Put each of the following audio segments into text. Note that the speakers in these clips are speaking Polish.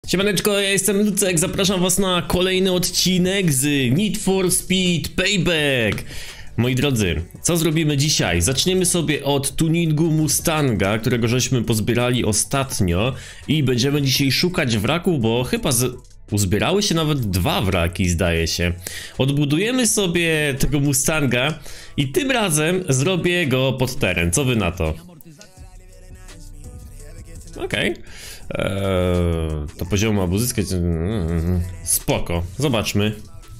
Siemaneczko, ja jestem Lucek, zapraszam was na kolejny odcinek z Need for Speed Payback. Moi drodzy, co zrobimy dzisiaj? Zaczniemy sobie od tuningu Mustanga, którego żeśmy pozbierali ostatnio i będziemy dzisiaj szukać wraków, bo chyba uzbierały się nawet 2 wraki, zdaje się. Odbudujemy sobie tego Mustanga i tym razem zrobię go pod teren. Co wy na to? Okej. To poziom ma uzyskać. Spoko, zobaczmy.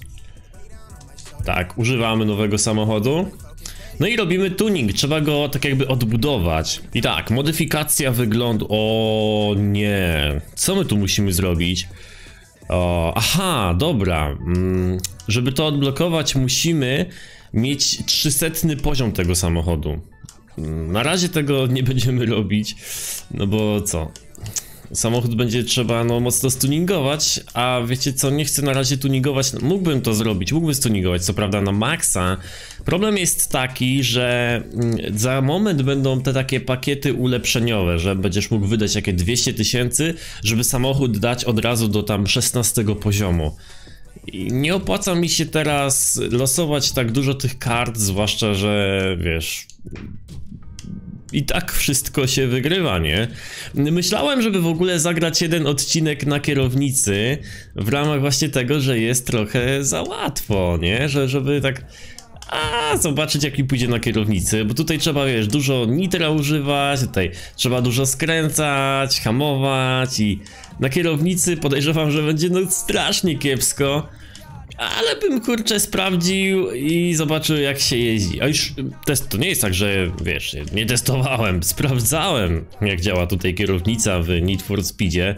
Tak, używamy nowego samochodu. No i robimy tuning, trzeba go tak jakby odbudować. I tak, modyfikacja wyglądu. O nie, co my tu musimy zrobić? Aha, dobra. Żeby to odblokować, musimy mieć 300 poziom tego samochodu. Na razie tego nie będziemy robić, no bo co? Samochód będzie trzeba mocno stuningować, a wiecie co, nie chcę na razie tuningować, mógłbym to zrobić, mógłbym stuningować co prawda na maksa. Problem jest taki, że za moment będą te takie pakiety ulepszeniowe, że będziesz mógł wydać jakie 200 000, żeby samochód dać od razu do tam 16 poziomu. I nie opłaca mi się teraz losować tak dużo tych kart, zwłaszcza, że wiesz... I tak wszystko się wygrywa, nie? Myślałem, żeby w ogóle zagrać jeden odcinek na kierownicy w ramach właśnie tego, że jest trochę za łatwo, nie? Żeby tak... zobaczyć jak mi pójdzie na kierownicy, bo tutaj trzeba, wiesz, dużo nitra używać, tutaj trzeba dużo skręcać, hamować i na kierownicy podejrzewam, że będzie strasznie kiepsko. Ale bym kurczę sprawdził i zobaczył jak się jeździ. A już to nie jest tak, że wiesz, nie testowałem, sprawdzałem jak działa tutaj kierownica w Need for Speedzie.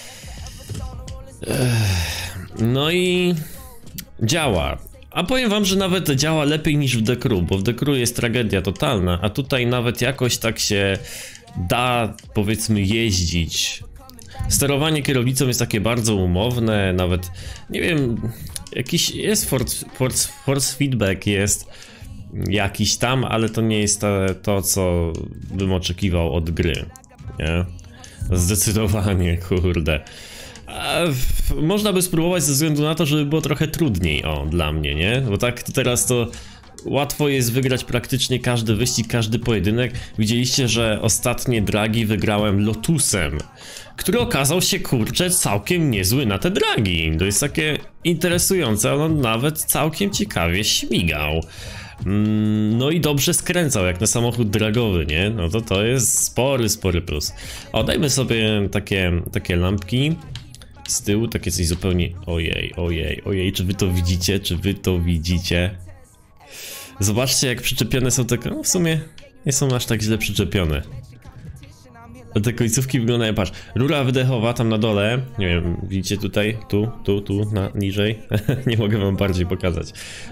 No i działa. A powiem wam, że nawet działa lepiej niż w The Crew, bo w The Crew jest tragedia totalna, a tutaj nawet jakoś tak się da, powiedzmy, jeździć. Sterowanie kierownicą jest takie bardzo umowne, nawet, nie wiem, jakiś jest force feedback jest jakiś tam, ale to nie jest to, co bym oczekiwał od gry, nie? Zdecydowanie, kurde. Można by spróbować ze względu na to, żeby było trochę trudniej, dla mnie, nie? Bo tak teraz to łatwo jest wygrać praktycznie każdy wyścig, każdy pojedynek. Widzieliście, że ostatnie dragi wygrałem Lotusem, który okazał się, kurczę, całkiem niezły na te dragi. To jest takie interesujące, ale on nawet całkiem ciekawie śmigał. No i dobrze skręcał, jak na samochód dragowy, nie? No to jest spory plus. Dajmy sobie takie lampki z tyłu, takie coś zupełnie... Ojej, czy wy to widzicie? Czy wy to widzicie? Zobaczcie jak przyczepione są te... No w sumie nie są aż tak źle przyczepione. Te końcówki wyglądają, patrz, rura wydechowa tam na dole, nie wiem, widzicie tutaj, tu, niżej, nie mogę wam bardziej pokazać.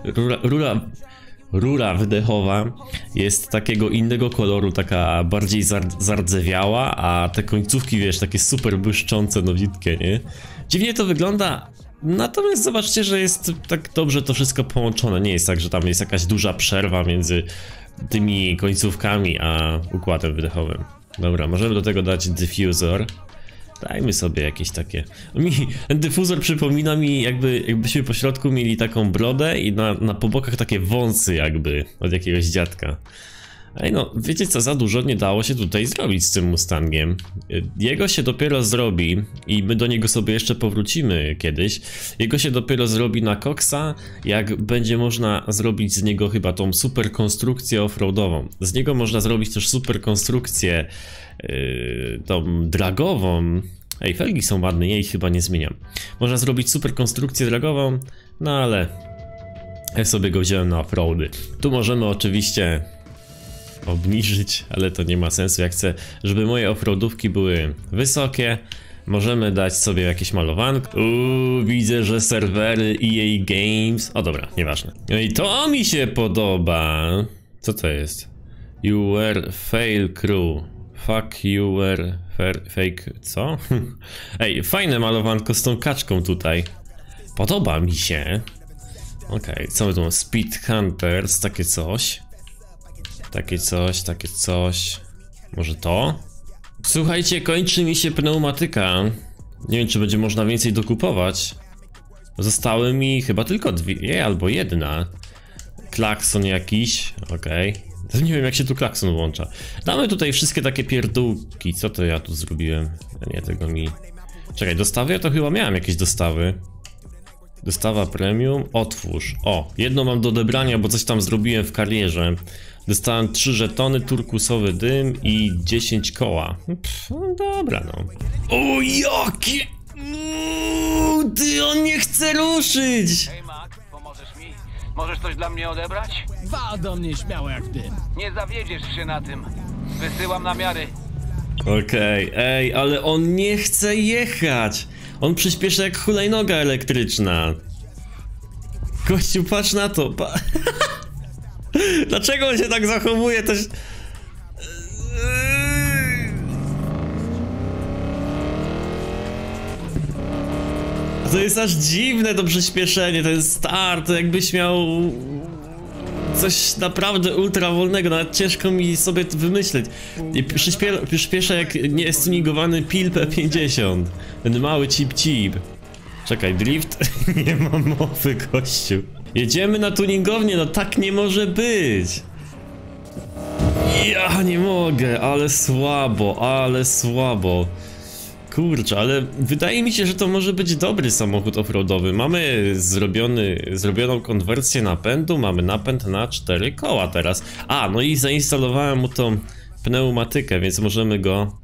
Rura wydechowa jest takiego innego koloru, taka bardziej zardzewiała, a te końcówki, wiesz, takie super błyszczące, nowitkie, nie? Dziwnie to wygląda, natomiast zobaczcie, że jest tak dobrze to wszystko połączone, nie jest tak, że tam jest jakaś duża przerwa między tymi końcówkami a układem wydechowym. Dobra, możemy do tego dać dyfuzor. Dajmy sobie jakieś takie... Ten dyfuzor przypomina mi jakbyśmy po środku mieli taką brodę i na pobokach takie wąsy jakby od jakiegoś dziadka. Ej no, wiecie co, za dużo nie dało się tutaj zrobić z tym Mustangiem. Jego się dopiero zrobi i my do niego sobie jeszcze powrócimy kiedyś. Jego się dopiero zrobi na koksa, jak będzie można zrobić z niego chyba tą super konstrukcję offroadową. Z niego można zrobić też super konstrukcję tą dragową. Ej, felgi są ładne, ja ich chyba nie zmieniam. Można zrobić super konstrukcję dragową, no ale ja sobie go wziąłem na offroady. Tu możemy oczywiście obniżyć, ale to nie ma sensu. Ja chcę, żeby moje offroadówki były wysokie. Możemy dać sobie jakieś malowanko. Widzę, że serwery EA Games... dobra, nieważne. No i to mi się podoba. Co to jest? You were fail crew. Fuck you were fake... co? Ej, fajne malowanko z tą kaczką tutaj. Podoba mi się. Okej, co my tu mamy? Speed Hunters, takie coś. Takie coś. Może to? Słuchajcie, kończy mi się pneumatyka. Nie wiem, czy będzie można więcej dokupować. Zostały mi chyba tylko dwie, albo jedna. Klakson jakiś, okej. Nie wiem, jak się tu klakson włącza. Damy tutaj wszystkie takie pierdółki. Co to ja tu zrobiłem? Nie, tego mi... Czekaj, dostawy? Ja to chyba miałem jakieś dostawy. Dostawa premium, otwórz. O, jedno mam do odebrania, bo coś tam zrobiłem w karierze. Dostałem 3 żetony, turkusowy dym i 10 koła. No dobra, no. O, jakie... Ty, on nie chce ruszyć! Hej Mac, pomożesz mi? Możesz coś dla mnie odebrać? Wal do mnie śmiało jak ty. Nie zawiedziesz się na tym. Wysyłam namiary. Okej, ej, ale on nie chce jechać. On przyspiesza jak hulajnoga elektryczna. Kościół, patrz na to. Dlaczego on się tak zachowuje? To... To jest aż dziwne to przyspieszenie, ten start, to jakbyś miał coś naprawdę ultra wolnego, nawet ciężko mi sobie to wymyśleć. I przyspiesza jak niestuningowany Pil P50, ten mały cip-cip. Czekaj, drift? Nie ma mowy, gościu. Jedziemy na tuningownię, no tak nie może być. Ja nie mogę, ale słabo, ale słabo. Kurczę, ale wydaje mi się, że to może być dobry samochód offroadowy. Mamy zrobioną konwersję napędu, mamy napęd na 4 koła teraz. A, no i zainstalowałem mu tą pneumatykę, więc możemy go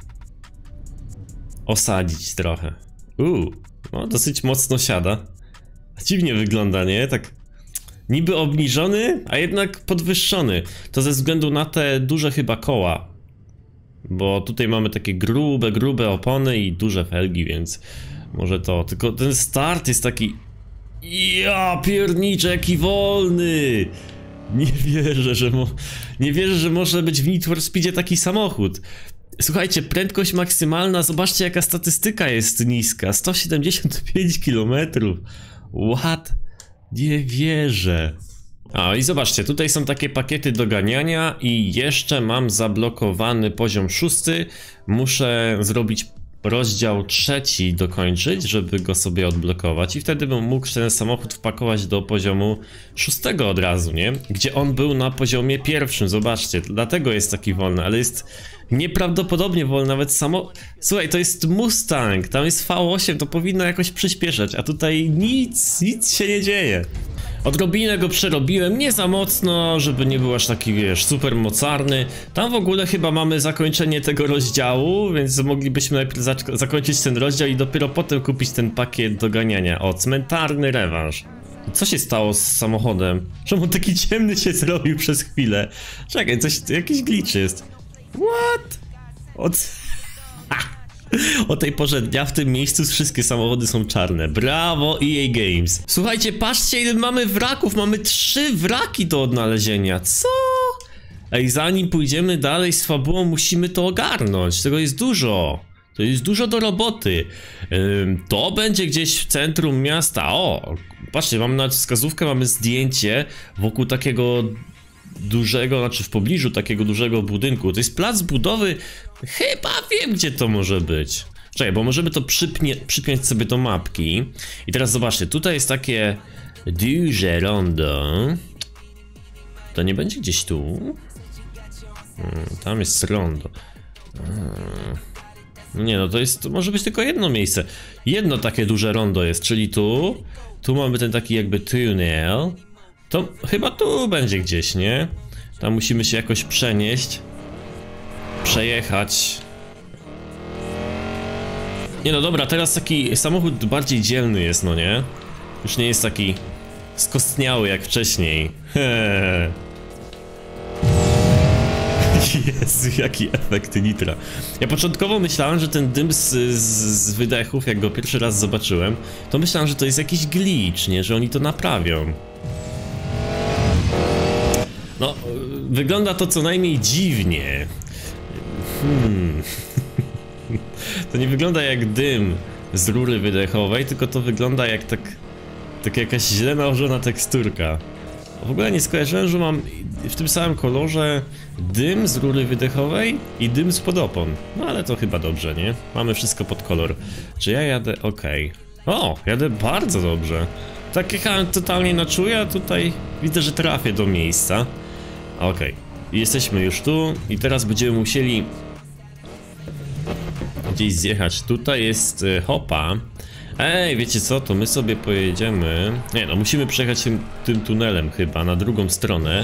osadzić trochę. No dosyć mocno siada. Dziwnie wygląda, nie? Tak niby obniżony, a jednak podwyższony. To ze względu na te duże chyba koła. Bo tutaj mamy takie grube opony i duże felgi, więc może to. Tylko ten start jest taki... Ja pierniczę, jaki wolny! Nie wierzę, że może być w Need for Speedzie taki samochód. Słuchajcie, prędkość maksymalna, zobaczcie jaka statystyka jest niska. 175 km. What? Nie wierzę. A i zobaczcie, tutaj są takie pakiety do ganiania i jeszcze mam zablokowany poziom 6. Muszę zrobić rozdział 3 dokończyć, żeby go sobie odblokować i wtedy bym mógł ten samochód wpakować do poziomu 6 od razu, nie? Gdzie on był na poziomie 1, zobaczcie, dlatego jest taki wolny, ale jest nieprawdopodobnie wolny, nawet Słuchaj, to jest Mustang, tam jest V8, to powinno jakoś przyspieszać, a tutaj nic się nie dzieje. Odrobinę go przerobiłem, nie za mocno, żeby nie był aż taki, wiesz, super mocarny. Tam w ogóle chyba mamy zakończenie tego rozdziału, więc moglibyśmy najpierw zakończyć ten rozdział i dopiero potem kupić ten pakiet do ganiania. O, cmentarny rewanż. Co się stało z samochodem? Czemu taki ciemny się zrobił przez chwilę? Czekaj, jakiś glitch jest. What? O tej porze dnia w tym miejscu wszystkie samochody są czarne. Brawo EA Games. Słuchajcie, patrzcie ile mamy wraków. Mamy 3 wraki do odnalezienia. Co? Ej, zanim pójdziemy dalej z fabułą, musimy to ogarnąć. Tego jest dużo. To jest dużo do roboty. To będzie gdzieś w centrum miasta. O, patrzcie, mamy nawet wskazówkę, mamy zdjęcie wokół takiego dużego, znaczy w pobliżu takiego dużego budynku. To jest plac budowy. Chyba wiem, gdzie to może być. Czekaj, bo możemy to przypiąć sobie do mapki. I teraz zobaczcie, tutaj jest takie duże rondo. To nie będzie gdzieś tu? Tam jest rondo. Nie no, to może być tylko jedno miejsce. Jedno takie duże rondo jest, czyli tu. Tu mamy ten taki jakby tunel. To chyba tu będzie gdzieś, nie? Tam musimy się jakoś przenieść. Przejechać. Nie no dobra, teraz taki samochód bardziej dzielny jest, no nie? Już nie jest taki skostniały jak wcześniej. Jezu, jaki efekt nitra. Ja początkowo myślałem, że ten dym z wydechów, jak go pierwszy raz zobaczyłem, to myślałem, że to jest jakiś glitch, nie? Że oni to naprawią. No, wygląda to co najmniej dziwnie. To nie wygląda jak dym z rury wydechowej, tylko to wygląda jak tak jakaś źle nałożona teksturka. W ogóle nie skojarzyłem, że mam w tym samym kolorze dym z rury wydechowej i dym z podopon. No ale to chyba dobrze, nie? Mamy wszystko pod kolor. Czy ja jadę? Okej. O, jadę bardzo dobrze. Tak jechałem totalnie na czuja, tutaj widzę, że trafię do miejsca. Okej. Jesteśmy już tu i teraz będziemy musieli gdzieś zjechać. Tutaj jest hopa. Ej, wiecie co, to my sobie pojedziemy... Nie no, musimy przejechać tym tunelem chyba, na drugą stronę.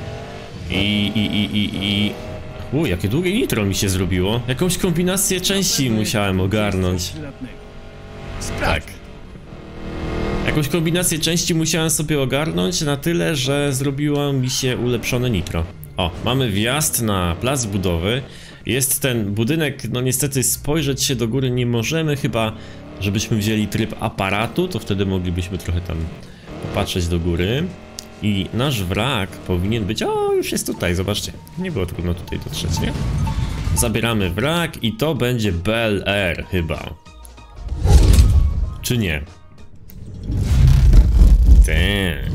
Jakie długie nitro mi się zrobiło. Jakąś kombinację części musiałem ogarnąć. Tak. Jakąś kombinację części musiałem sobie ogarnąć na tyle, że zrobiło mi się ulepszone nitro. O, mamy wjazd na plac budowy. Jest ten budynek, no niestety spojrzeć się do góry nie możemy, chyba żebyśmy wzięli tryb aparatu, to wtedy moglibyśmy trochę tam popatrzeć do góry. I nasz wrak powinien być... O, już jest tutaj, zobaczcie. Nie było trudno tutaj dotrzeć, nie? Zabieramy wrak i to będzie Bel Air chyba. Czy nie? Tak.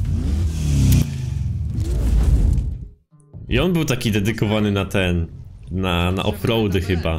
I on był taki dedykowany na ten... Na offroady chyba.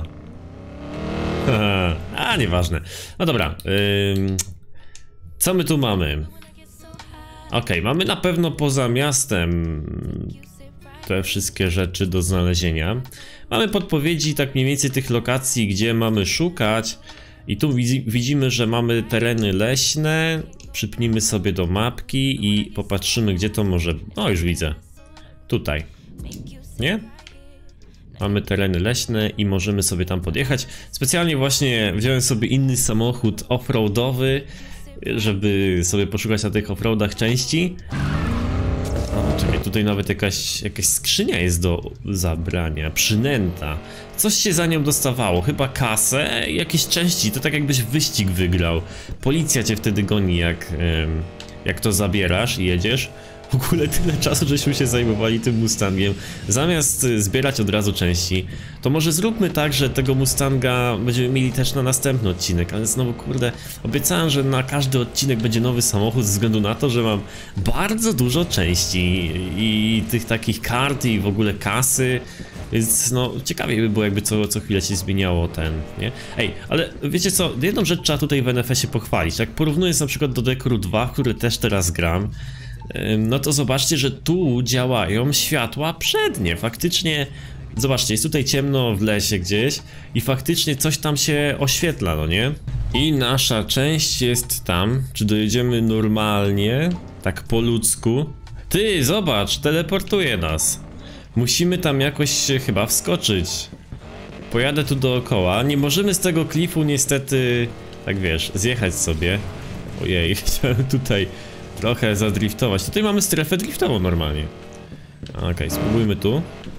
A, nieważne. No dobra. Co my tu mamy? Okej, mamy na pewno poza miastem te wszystkie rzeczy do znalezienia. Mamy podpowiedzi tak mniej więcej tych lokacji, gdzie mamy szukać. I tu widzimy, że mamy tereny leśne. Przypnijmy sobie do mapki i popatrzymy, gdzie to może... No, już widzę. Tutaj. Nie? Mamy tereny leśne i możemy sobie tam podjechać. Specjalnie właśnie wziąłem sobie inny samochód offroadowy, żeby sobie poszukać na tych offroadach części. O, czekaj, tutaj nawet jakaś skrzynia jest do zabrania, przynęta. Coś się za nią dostawało, chyba kasę, jakieś części, to tak jakbyś wyścig wygrał. Policja cię wtedy goni, jak to zabierasz i jedziesz. W ogóle tyle czasu, żeśmy się zajmowali tym Mustangiem. Zamiast zbierać od razu części, to może zróbmy tak, że tego Mustanga będziemy mieli też na następny odcinek. Ale znowu, kurde, obiecałem, że na każdy odcinek będzie nowy samochód ze względu na to, że mam bardzo dużo części i tych takich kart i w ogóle kasy. Więc no, ciekawie by było, jakby co chwilę się zmieniało nie? Ej, ale wiecie co, jedną rzecz trzeba tutaj w NFS-ie pochwalić. Jak porównuję na przykład do Decoru 2, w który też teraz gram, no to zobaczcie, że tu działają światła przednie. Faktycznie, zobaczcie, jest tutaj ciemno w lesie gdzieś i faktycznie coś tam się oświetla, no nie? I nasza część jest tam. Czy dojedziemy normalnie? Tak po ludzku? Ty, zobacz, teleportuje nas. Musimy tam jakoś się chyba wskoczyć. Pojadę tu dookoła. Nie możemy z tego klifu niestety, tak wiesz, zjechać sobie. Ojej, chciałem tutaj trochę zadriftować. Tutaj mamy strefę driftową normalnie. Okej, spróbujmy tu.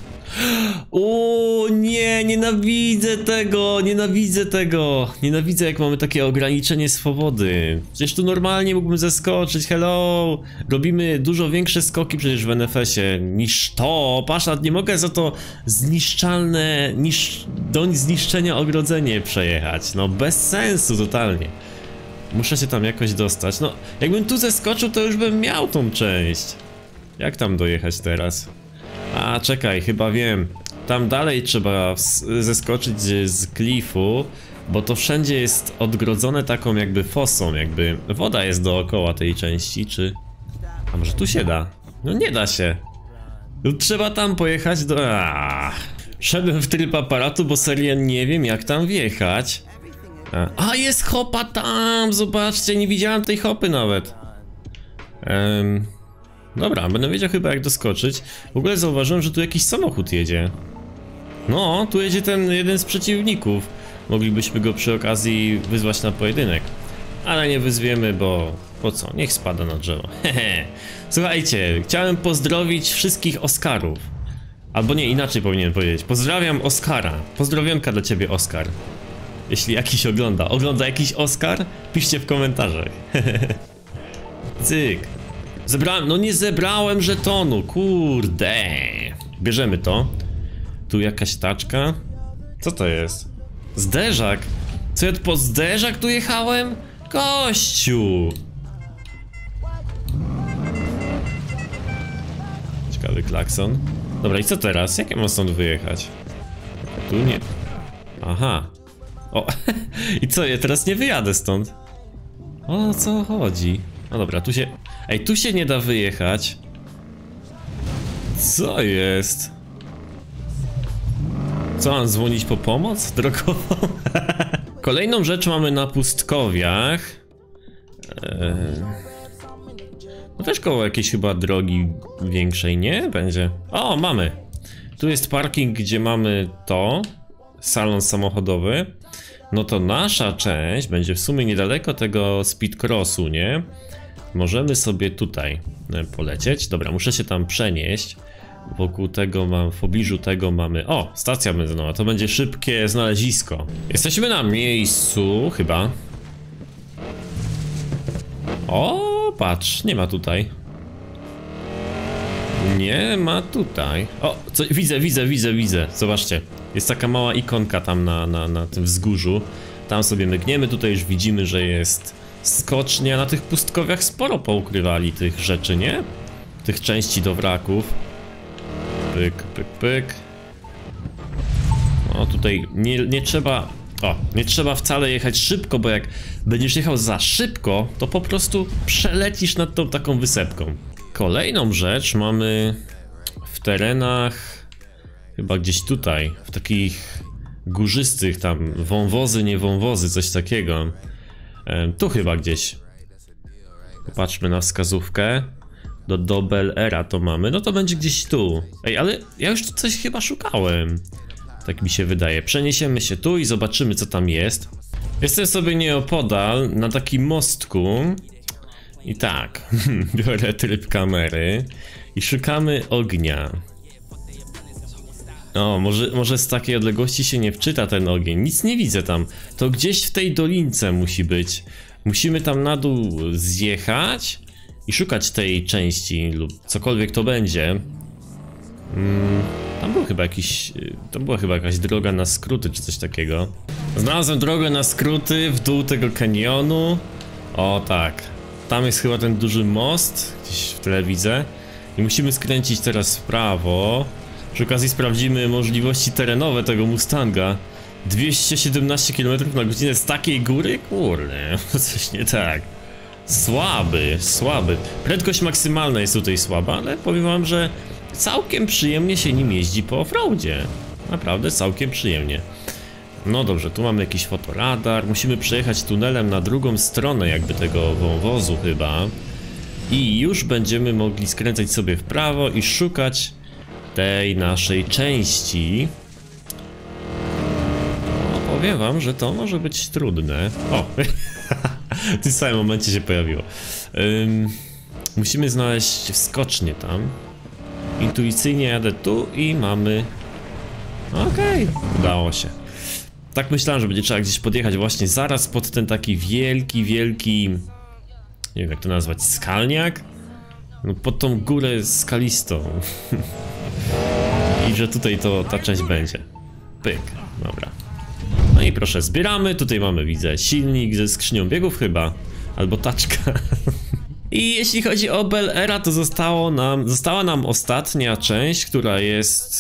O nie, nienawidzę tego, nienawidzę tego. Nienawidzę, jak mamy takie ograniczenie swobody. Przecież tu normalnie mógłbym zeskoczyć, hello. Robimy dużo większe skoki przecież w NFS-ie niż to. Patrz, nie mogę za to zniszczalne, do zniszczenia ogrodzenie przejechać. No bez sensu totalnie. Muszę się tam jakoś dostać. No, jakbym tu zeskoczył, to już bym miał tą część. Jak tam dojechać teraz? A, czekaj, chyba wiem. Tam dalej trzeba zeskoczyć z klifu, bo to wszędzie jest odgrodzone taką jakby fosą, jakby woda jest dookoła tej części, czy... A może tu się da? No nie da się. No, trzeba tam pojechać do... Szedłem w tryb aparatu, bo serio nie wiem, jak tam wjechać. A, jest hopa tam, zobaczcie, nie widziałem tej hopy nawet. Dobra, będę wiedział chyba, jak doskoczyć. W ogóle zauważyłem, że tu jakiś samochód jedzie. No, tu jedzie ten jeden z przeciwników. Moglibyśmy go przy okazji wyzwać na pojedynek. Ale nie wyzwiemy, bo... Po co? Niech spada na drzewo. Hehe. Słuchajcie, chciałem pozdrowić wszystkich Oscarów. Albo nie, inaczej powinienem powiedzieć. Pozdrawiam Oskara. Pozdrowionka dla ciebie, Oskar. Jeśli jakiś ogląda. Ogląda jakiś Oskar? Piszcie w komentarzach. Cyk. Zebrałem, no nie zebrałem żetonu, kurde. Bierzemy to. Tu jakaś taczka. Co to jest? Zderzak. Co ja po zderzak tu jechałem? Kościół. Ciekawy klakson. Dobra, i co teraz? Jak ja mam stąd wyjechać? Tu nie... Aha. O, i co, ja teraz nie wyjadę stąd? O co chodzi? No dobra, tu się... Ej, tu się nie da wyjechać. Co jest? Co, mam dzwonić po pomoc drogową? Kolejną rzecz mamy na pustkowiach. No też koło jakiejś chyba drogi większej, nie? Będzie. O, mamy. Tu jest parking, gdzie mamy to. Salon samochodowy. No to nasza część będzie w sumie niedaleko tego speedcrossu, nie? Możemy sobie tutaj polecieć. Dobra, muszę się tam przenieść. Wokół tego mam, w pobliżu tego mamy... O, stacja benzynowa, to będzie szybkie znalezisko. Jesteśmy na miejscu, chyba. O, patrz, nie ma tutaj. Nie ma tutaj. O, co, widzę. Zobaczcie, jest taka mała ikonka tam na tym wzgórzu. Tam sobie mygniemy, tutaj już widzimy, że jest skocznia. Na tych pustkowiach sporo poukrywali tych rzeczy, nie? Tych części do wraków. Pyk, pyk, pyk. O, tutaj nie trzeba... O, nie trzeba wcale jechać szybko, bo jak będziesz jechał za szybko, to po prostu przelecisz nad tą taką wysepką. Kolejną rzecz mamy w terenach, chyba gdzieś tutaj, w takich górzystych tam, wąwozy, nie wąwozy, coś takiego. Tu chyba gdzieś. Popatrzmy na wskazówkę. Do Bel Aira to mamy, no to będzie gdzieś tu. Ej, ale ja już tu coś chyba szukałem. Tak mi się wydaje. Przeniesiemy się tu i zobaczymy, co tam jest. Jestem sobie nieopodal, na takim mostku. I tak, biorę tryb kamery i szukamy ognia. O, może z takiej odległości się nie wczyta ten ogień. Nic nie widzę tam. To gdzieś w tej dolince musi być. Musimy tam na dół zjechać i szukać tej części lub cokolwiek to będzie. Tam była chyba jakaś droga na skróty czy coś takiego. Znalazłem drogę na skróty w dół tego kanionu. O tak. Tam jest chyba ten duży most, gdzieś w tle widzę. I musimy skręcić teraz w prawo. Przy okazji sprawdzimy możliwości terenowe tego Mustanga. 217 km/h z takiej góry? Kurde, coś nie tak. Słaby. Prędkość maksymalna jest tutaj słaba, ale powiem wam, że całkiem przyjemnie się nim jeździ po offroadzie. Naprawdę całkiem przyjemnie. No dobrze, tu mamy jakiś fotoradar. Musimy przejechać tunelem na drugą stronę jakby tego wąwozu chyba. I już będziemy mogli skręcać sobie w prawo i szukać tej naszej części. No, powiem wam, że to może być trudne. O! W tym samym momencie się pojawiło. Musimy znaleźć wskocznię tam. Intuicyjnie jadę tu i mamy... Okej, udało się. Tak myślałem, że będzie trzeba gdzieś podjechać właśnie zaraz pod ten taki wielki... Nie wiem jak to nazwać, skalniak? No pod tą górę skalistą. I że tutaj to ta część będzie. Pyk, dobra. No i proszę, zbieramy, tutaj mamy, widzę, silnik ze skrzynią biegów chyba. Albo taczka. I jeśli chodzi o Bel Aira, to została nam ostatnia część, która jest...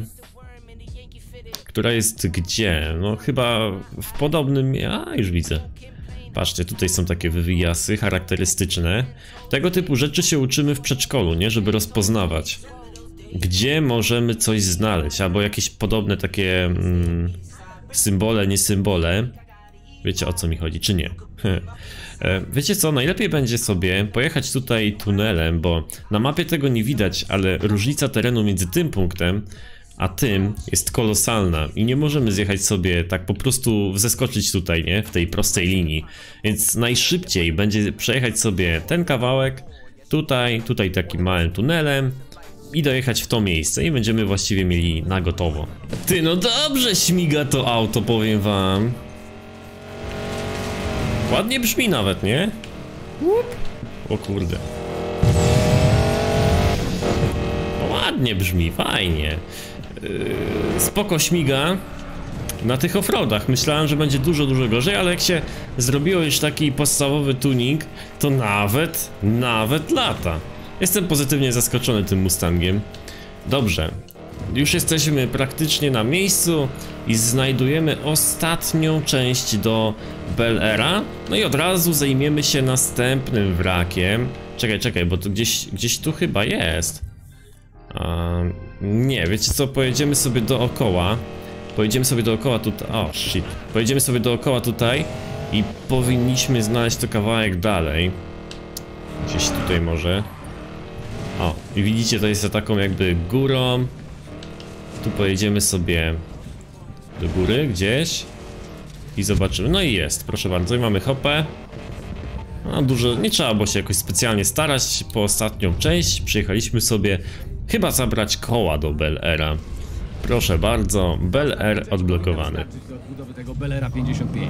Która jest gdzie? No chyba w podobnym... A, już widzę. Patrzcie, tutaj są takie wywijasy charakterystyczne. Tego typu rzeczy się uczymy w przedszkolu, nie? Żeby rozpoznawać, gdzie możemy coś znaleźć, albo jakieś podobne takie symbole, nie symbole. Wiecie o co mi chodzi, czy nie? Wiecie co, najlepiej będzie sobie pojechać tutaj tunelem, bo na mapie tego nie widać, ale różnica terenu między tym punktem a tym jest kolosalna i nie możemy zjechać sobie tak po prostu zeskoczyć tutaj, nie? W tej prostej linii. Więc najszybciej będzie przejechać sobie ten kawałek tutaj takim małym tunelem i dojechać w to miejsce i będziemy właściwie mieli na gotowo. Ty, no dobrze śmiga to auto, powiem wam. Ładnie brzmi nawet, nie? O kurde. Ładnie brzmi, fajnie. Spoko śmiga na tych offroadach. Myślałem, że będzie dużo gorzej, ale jak się zrobiło już taki podstawowy tuning, to nawet lata. Jestem pozytywnie zaskoczony tym Mustangiem. Dobrze, już jesteśmy praktycznie na miejscu i znajdujemy ostatnią część do Bel Aira. No i od razu zajmiemy się następnym wrakiem. Czekaj, bo to gdzieś tu chyba jest. Nie, wiecie co, pojedziemy sobie dookoła. Pojedziemy sobie dookoła tutaj. O, shit. Pojedziemy sobie dookoła tutaj i powinniśmy znaleźć to kawałek dalej. Gdzieś tutaj może. O, i widzicie, to jest za taką jakby górą. Tu pojedziemy sobie do góry gdzieś i zobaczymy. No i jest, proszę bardzo, i mamy hopę. No dużo, nie trzeba było się jakoś specjalnie starać. Po ostatnią część przyjechaliśmy sobie chyba zabrać koła do Bel Aira. Proszę bardzo, Bel Air odblokowany. Do odbudowy tego Bel Aira 55.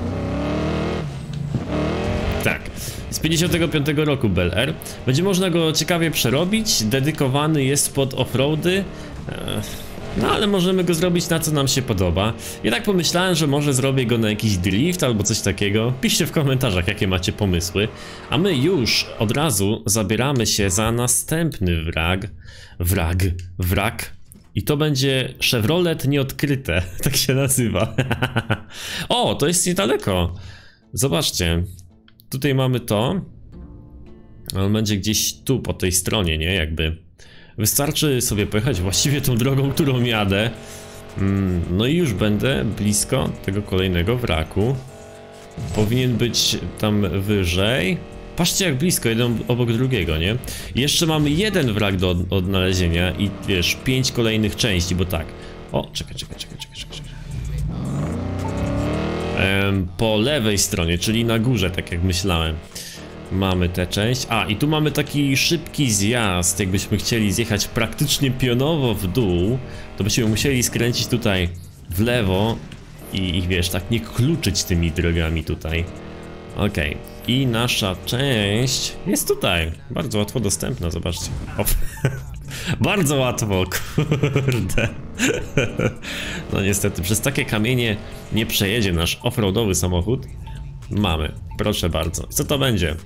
Tak, z 55 roku Bel Air. Będzie można go ciekawie przerobić, dedykowany jest pod offroady. No ale możemy go zrobić na co nam się podoba. Ja tak pomyślałem, że może zrobię go na jakiś drift albo coś takiego. Piszcie w komentarzach, jakie macie pomysły. A my już od razu zabieramy się za następny wrak. I to będzie Chevrolet Nieodkryte, tak się nazywa. O, to jest niedaleko. Zobaczcie, tutaj mamy to. On będzie gdzieś tu po tej stronie, nie? Jakby. Wystarczy sobie pojechać właściwie tą drogą, którą jadę. No i już będę blisko tego kolejnego wraku. Powinien być tam wyżej. Patrzcie jak blisko, jeden obok drugiego, nie? I jeszcze mamy jeden wrak do odnalezienia i wiesz, 5 kolejnych części, bo tak. O, czekaj. Po lewej stronie, czyli na górze, tak jak myślałem. Mamy tę część. A, i tu mamy taki szybki zjazd. Jakbyśmy chcieli zjechać praktycznie pionowo w dół, to byśmy musieli skręcić tutaj w lewo i wiesz, tak nie kluczyć tymi drogami tutaj. Okej. I nasza część jest tutaj. Bardzo łatwo dostępna, zobaczcie. O. Bardzo łatwo, kurde. No niestety, przez takie kamienie nie przejedzie nasz offroadowy samochód. Mamy, proszę bardzo. Co to będzie?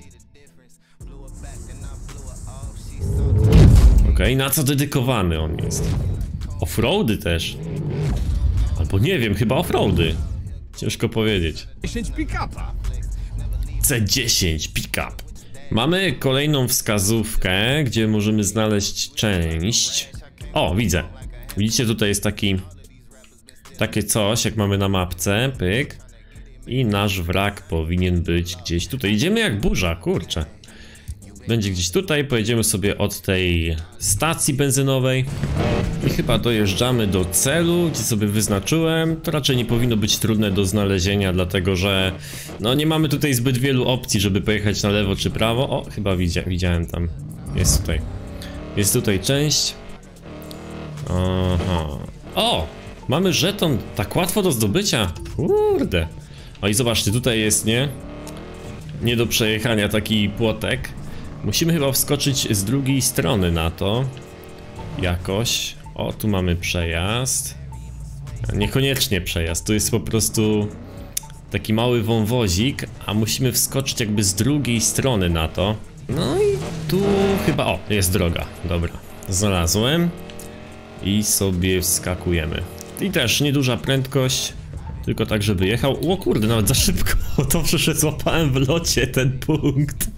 Okej, na co dedykowany on jest? Offroady też. Albo nie wiem, chyba offroady. Ciężko powiedzieć. 10 pick-upa. C10 pick-up. Mamy kolejną wskazówkę, gdzie możemy znaleźć część. O, widzę. Widzicie, tutaj jest takie coś, jak mamy na mapce. Pyk. I nasz wrak powinien być gdzieś tutaj. Idziemy jak burza, kurczę. Będzie gdzieś tutaj, pojedziemy sobie od tej stacji benzynowej. I chyba dojeżdżamy do celu, gdzie sobie wyznaczyłem. To raczej nie powinno być trudne do znalezienia, dlatego że no nie mamy tutaj zbyt wielu opcji, żeby pojechać na lewo czy prawo. O, chyba widziałem tam. Jest tutaj. Jest tutaj część. Aha. O! Mamy żeton tak łatwo do zdobycia. Kurde. O i zobaczcie, tutaj jest, nie do przejechania taki płotek. Musimy chyba wskoczyć z drugiej strony na to. Jakoś. O, tu mamy przejazd. Niekoniecznie przejazd, tu jest po prostu taki mały wąwozik, a musimy wskoczyć jakby z drugiej strony na to. No i tu chyba, o, jest droga, dobra. Znalazłem. I sobie wskakujemy. I też nieduża prędkość. Tylko tak, żeby jechał. O kurde, nawet za szybko. Dobrze, że złapałem w locie ten punkt.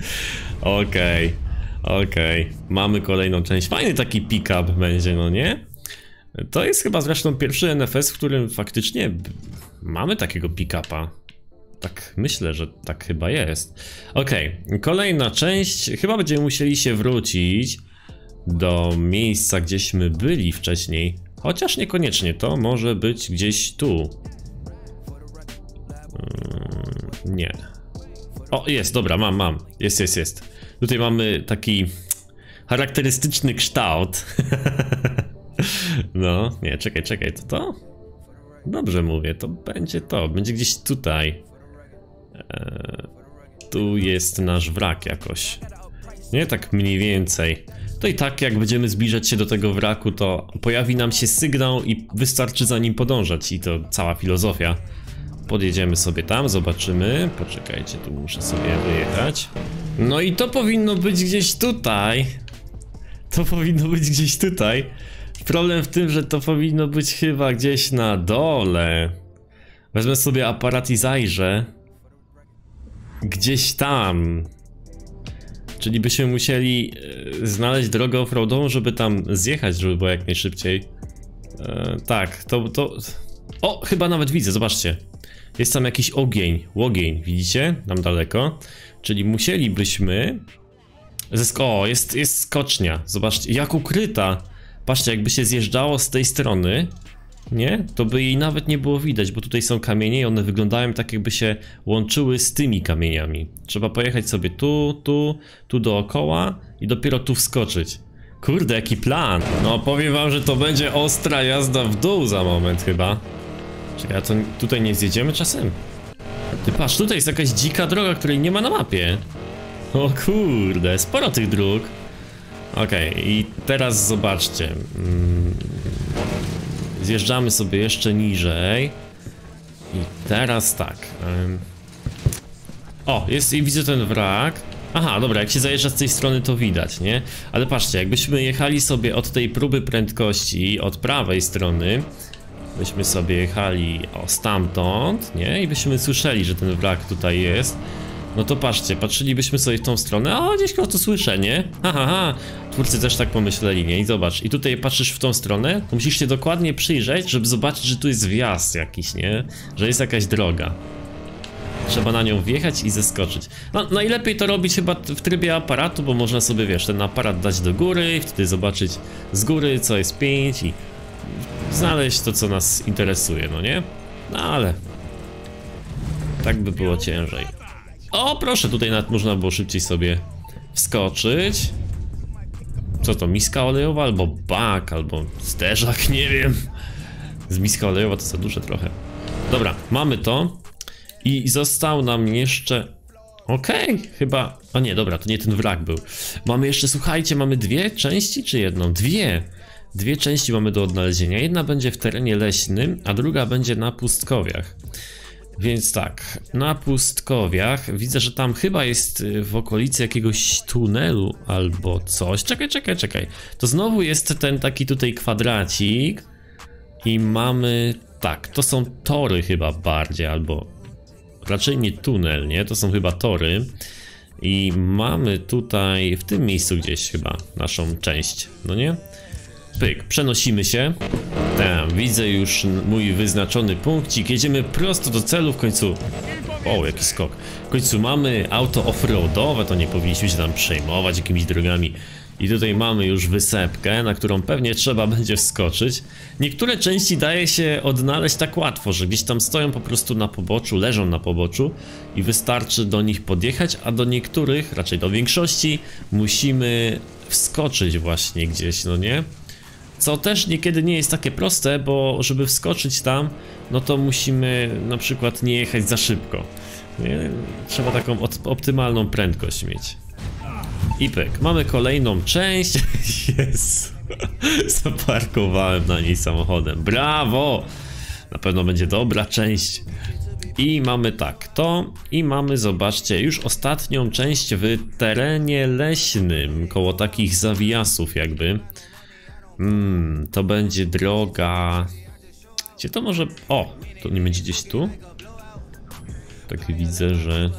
Okej. Mamy kolejną część. Fajny taki pick-up będzie, no nie? To jest chyba zresztą pierwszy NFS, w którym faktycznie mamy takiego pick-upa. Tak myślę, że tak chyba jest. Okej, kolejna część. Chyba będziemy musieli się wrócić do miejsca, gdzieśmy byli wcześniej. Chociaż niekoniecznie, to może być gdzieś tu. Nie. O, jest, dobra, mam. Jest. Tutaj mamy taki charakterystyczny kształt. No, nie, czekaj, to? Dobrze mówię, to. Będzie gdzieś tutaj. Tu jest nasz wrak jakoś. Nie, tak mniej więcej. To i tak jak będziemy zbliżać się do tego wraku, to pojawi nam się sygnał i wystarczy za nim podążać i to cała filozofia. Podjedziemy sobie tam, zobaczymy. Poczekajcie, tu muszę sobie wyjechać. No i to powinno być gdzieś tutaj. To powinno być gdzieś tutaj. Problem w tym, że to powinno być chyba gdzieś na dole. Wezmę sobie aparat i zajrzę. Gdzieś tam. Czyli byśmy musieli znaleźć drogę offroadową, żeby tam zjechać, żeby było jak najszybciej. Tak, to... O, chyba nawet widzę, zobaczcie. Jest tam jakiś łogień, widzicie? Tam daleko. Czyli musielibyśmy... O, jest skocznia, zobaczcie, jak ukryta. Patrzcie, jakby się zjeżdżało z tej strony, nie? To by jej nawet nie było widać, bo tutaj są kamienie i one wyglądają tak, jakby się łączyły z tymi kamieniami. Trzeba pojechać sobie tu dookoła i dopiero tu wskoczyć. Kurde, jaki plan! No powiem wam, że to będzie ostra jazda w dół za moment chyba. Czekaj, a to tutaj nie zjedziemy czasem? Ty patrz, tutaj jest jakaś dzika droga, której nie ma na mapie. O kurde, sporo tych dróg. Okej, i teraz zobaczcie. Zjeżdżamy sobie jeszcze niżej. I teraz tak. O, jest i widzę ten wrak. Aha, dobra, jak się zajeżdża z tej strony, to widać, nie? Ale patrzcie, jakbyśmy jechali sobie od tej próby prędkości, od prawej strony, byśmy sobie jechali stamtąd, nie? I byśmy słyszeli, że ten wrak tutaj jest. No to patrzcie, patrzylibyśmy sobie w tą stronę, o, gdzieś to słyszę, nie? Ha. Twórcy też tak pomyśleli, nie? I zobacz, i tutaj patrzysz w tą stronę, to musisz się dokładnie przyjrzeć, żeby zobaczyć, że tu jest wjazd jakiś, nie? Że jest jakaś droga. Trzeba na nią wjechać i zeskoczyć. No, najlepiej to robić chyba w trybie aparatu, bo można sobie, wiesz, ten aparat dać do góry i wtedy zobaczyć z góry, co jest 5 i znaleźć to, co nas interesuje, no nie? No ale... tak by było ciężej. O, proszę, tutaj nawet można było szybciej sobie wskoczyć. Co to, miska olejowa, albo bak, albo zderzak, nie wiem. Z miska olejowa to za duże trochę. Dobra, mamy to. I został nam jeszcze... Okej, chyba... O nie, dobra, to nie ten wrak był. Mamy jeszcze, słuchajcie, mamy dwie części czy jedną? Dwie części mamy do odnalezienia. Jedna będzie w terenie leśnym, a druga będzie na pustkowiach. Więc tak, na pustkowiach widzę, że tam chyba jest w okolicy jakiegoś tunelu albo coś. Czekaj. To znowu jest ten taki tutaj kwadracik i mamy... Tak, to są tory chyba bardziej, albo raczej nie tunel, nie? To są chyba tory. I mamy tutaj w tym miejscu gdzieś chyba naszą część, no nie? Pyk, przenosimy się. Tam, widzę już mój wyznaczony punkcik. Jedziemy prosto do celu w końcu. O, jaki skok. W końcu mamy auto offroadowe, to nie powinniśmy się tam przejmować jakimiś drogami. I tutaj mamy już wysepkę, na którą pewnie trzeba będzie wskoczyć. Niektóre części daje się odnaleźć tak łatwo, że gdzieś tam stoją po prostu na poboczu, leżą na poboczu i wystarczy do nich podjechać, a do niektórych, raczej do większości, musimy wskoczyć właśnie gdzieś, no nie? Co też niekiedy nie jest takie proste, bo żeby wskoczyć tam, no to musimy na przykład nie jechać za szybko. Nie? Trzeba taką optymalną prędkość mieć. I pyk, mamy kolejną część. Jest. Zaparkowałem na niej samochodem. Brawo! Na pewno będzie dobra część. I mamy tak, to i mamy, zobaczcie, już ostatnią część w terenie leśnym, koło takich zawijasów jakby. To będzie droga... Gdzie to może... O, to nie będzie gdzieś tu? Tak widzę, że...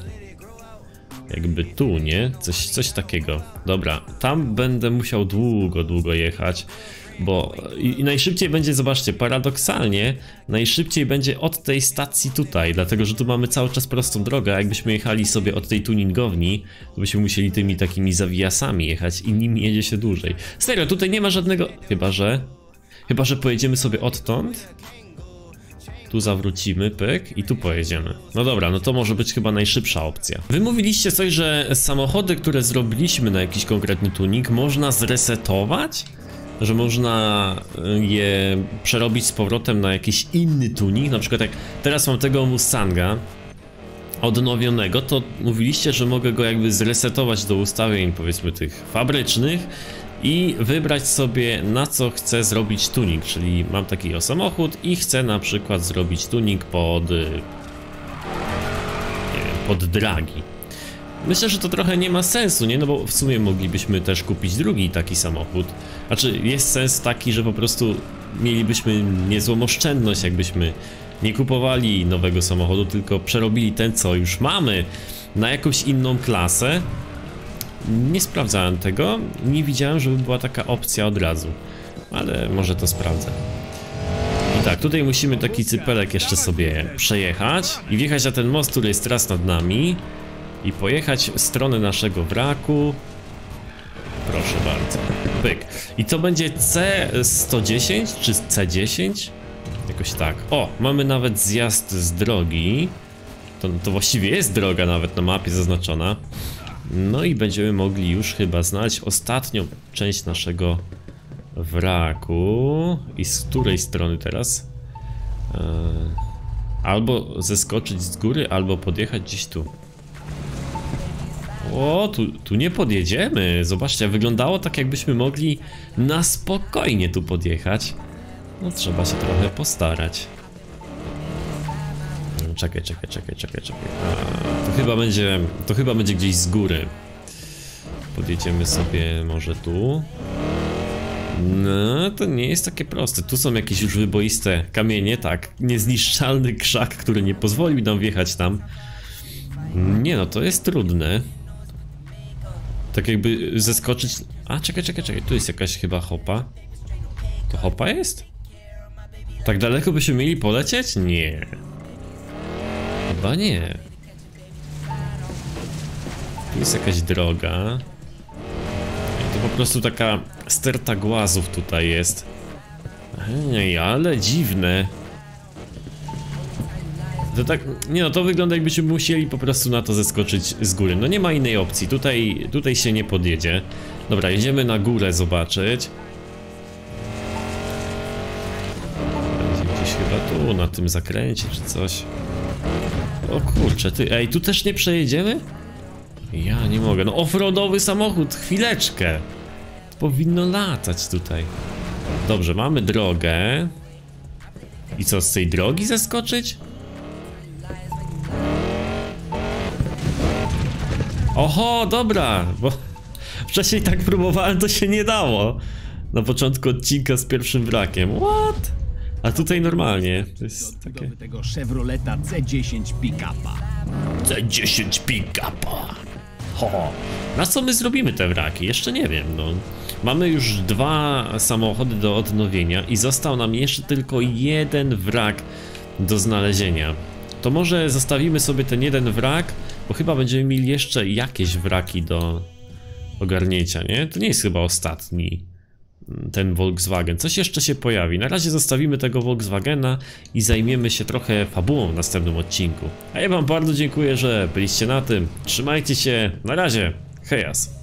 jakby tu, nie? Coś takiego. Dobra, tam będę musiał długo jechać, bo... I najszybciej będzie, zobaczcie, paradoksalnie, najszybciej będzie od tej stacji tutaj, dlatego, że tu mamy cały czas prostą drogę, a jakbyśmy jechali sobie od tej tuningowni, to byśmy musieli tymi takimi zawijasami jechać i nim jedzie się dłużej. Serio, tutaj nie ma żadnego... Chyba, że pojedziemy sobie odtąd. Tu zawrócimy, pyk, i tu pojedziemy. No dobra, no to może być chyba najszybsza opcja. Wy mówiliście coś, że samochody, które zrobiliśmy na jakiś konkretny tuning, można zresetować? Że można je przerobić z powrotem na jakiś inny tuning? Na przykład jak teraz mam tego Mustanga odnowionego, to mówiliście, że mogę go jakby zresetować do ustawień, powiedzmy, tych fabrycznych i wybrać sobie, na co chcę zrobić tuning, czyli mam taki samochód i chcę na przykład zrobić tuning pod, nie wiem, pod dragi. myślę, że to trochę nie ma sensu, nie? No bo w sumie moglibyśmy też kupić drugi taki samochód. Znaczy, jest sens taki, że po prostu mielibyśmy niezłą oszczędność, jakbyśmy nie kupowali nowego samochodu, tylko przerobili ten, co już mamy, na jakąś inną klasę. Nie sprawdzałem tego, nie widziałem, żeby była taka opcja od razu, ale może to sprawdzę. I tak, tutaj musimy taki cypelek jeszcze sobie przejechać i wjechać na ten most, który jest teraz nad nami i pojechać w stronę naszego wraku. Proszę bardzo, pyk. I to będzie C110 czy C10? Jakoś tak. O, mamy nawet zjazd z drogi. To właściwie jest droga nawet na mapie zaznaczona. No i będziemy mogli już chyba znaleźć ostatnią część naszego wraku. I z której strony teraz? Albo zeskoczyć z góry, albo podjechać gdzieś tu. O, tu nie podjedziemy. Zobaczcie, wyglądało tak, jakbyśmy mogli na spokojnie tu podjechać. No trzeba się trochę postarać. Czekaj. To chyba będzie gdzieś z góry. Podjedziemy sobie może tu. No, to nie jest takie proste. Tu są jakieś już wyboiste kamienie, tak. Niezniszczalny krzak, który nie pozwoli nam wjechać tam. Nie no, to jest trudne. Tak jakby zeskoczyć... A, czekaj. Tu jest jakaś chyba hopa. To hopa jest? Tak daleko byśmy mieli polecieć? Nie. Chyba nie. Tu jest jakaś droga. To po prostu taka sterta głazów tutaj jest. Ej, ale dziwne. To tak, nie no, to wygląda, jakbyśmy musieli po prostu na to zeskoczyć z góry. No nie ma innej opcji, tutaj się nie podjedzie. Dobra, jedziemy na górę zobaczyć. Będzie gdzieś chyba tu, na tym zakręcie czy coś. O kurczę, ej, tu też nie przejedziemy? Ja nie mogę, no offroadowy samochód, chwileczkę. Powinno latać tutaj. Dobrze, mamy drogę. I co, z tej drogi zeskoczyć? Oho, dobra, bo wcześniej tak próbowałem, to się nie dało. Na początku odcinka z pierwszym wrakiem. What? A tutaj normalnie. To jest takie... tego Chevroleta C10 pick-upa. C10 pick-upa. Ho. Na co my zrobimy te wraki? Jeszcze nie wiem, no. Mamy już 2 samochody do odnowienia i został nam jeszcze tylko jeden wrak do znalezienia. To może zostawimy sobie ten jeden wrak, bo chyba będziemy mieli jeszcze jakieś wraki do ogarnięcia, nie? To nie jest chyba ostatni ten Volkswagen. Coś jeszcze się pojawi. Na razie zostawimy tego Volkswagena i zajmiemy się trochę fabułą w następnym odcinku. A ja wam bardzo dziękuję, że byliście na tym. Trzymajcie się. Na razie. Hejas.